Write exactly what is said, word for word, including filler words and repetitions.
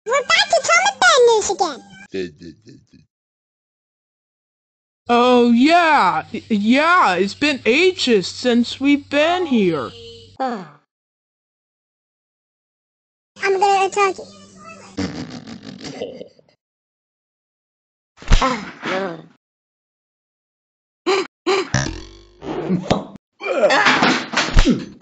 We're back to Tom Bad News again. Oh, yeah. Yeah, it's been ages since we've been here. I'm gonna attack you. Ah, no.